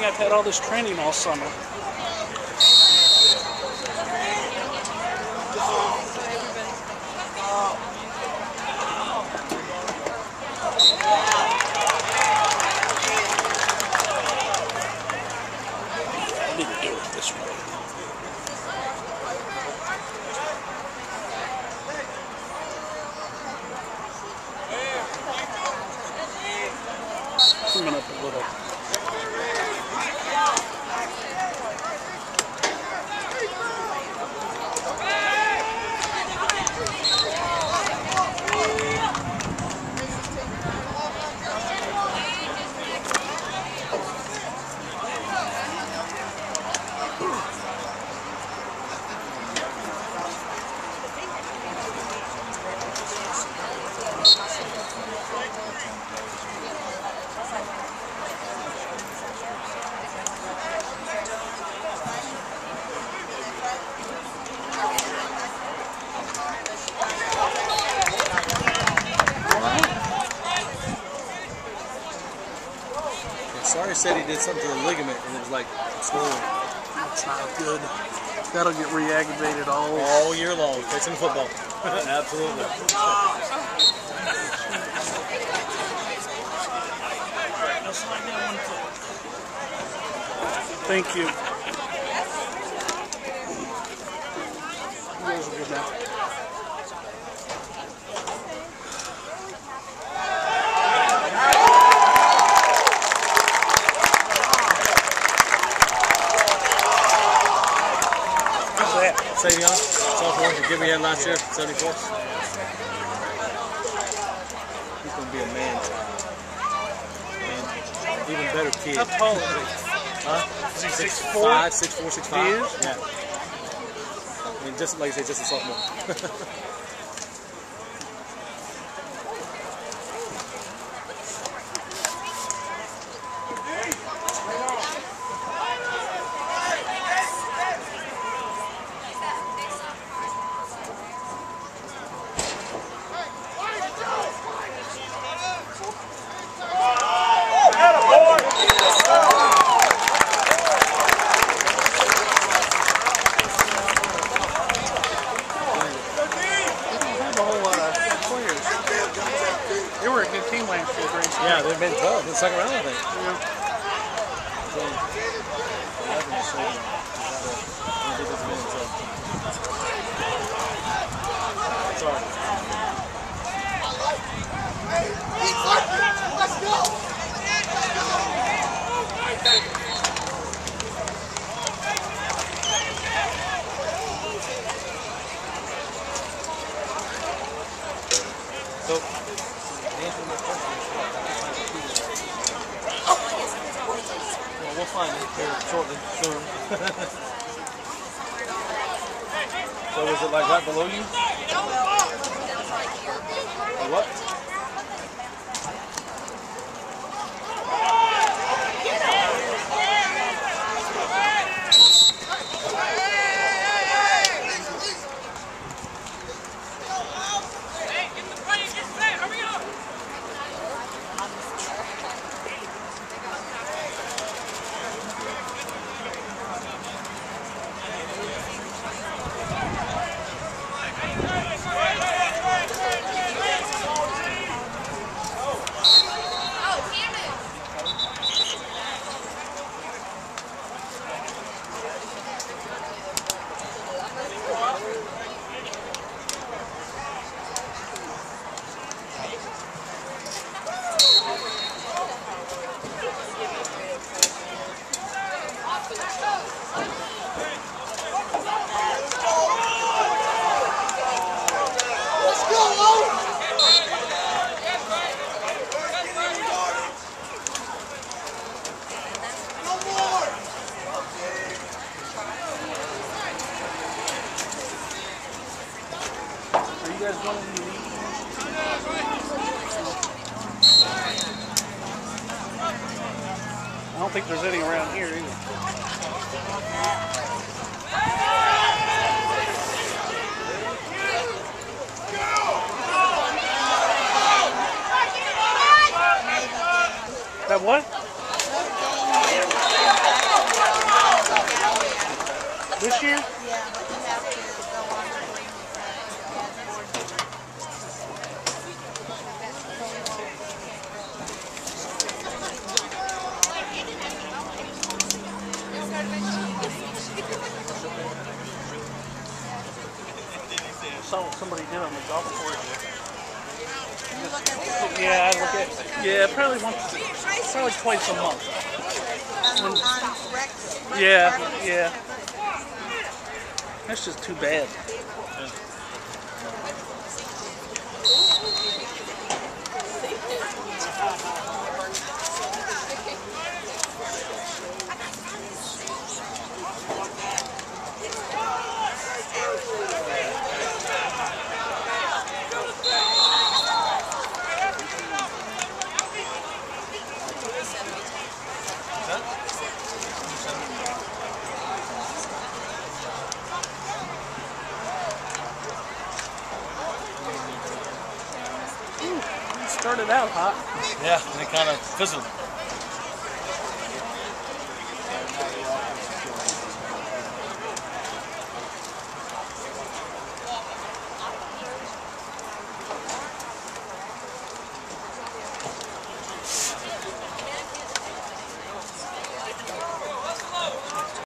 I've had all this training all summer. I need to do it this way. Coming up a little. Sorry said he did something to the ligament and it was like swollen. That's not good. That'll get re-aggravated all year long. It's in football. Absolutely. Thank you. You guys are good now. Savion, sophomore, the kid we had last year, 74. He's going to be a man child. And even better kid. How tall is he? Huh? Is he 6'4"? 6'4", 6'5". He is? Yeah. I mean, just like I say, just a sophomore. Yeah, they've been 12 in the second round, I think. Yeah. Let's go! We'll find it here shortly, soon. So was it like right below you? Or what? I don't think there's any around here either. That what? This year? Yeah, but you have to go on the green with that board. I saw what somebody did on the golf course. You look at the Yeah, I look at. Yeah, probably twice a month. on rec Yeah, parties. yeah. That's just too bad. Started out hot. Yeah, and it kind of fizzled.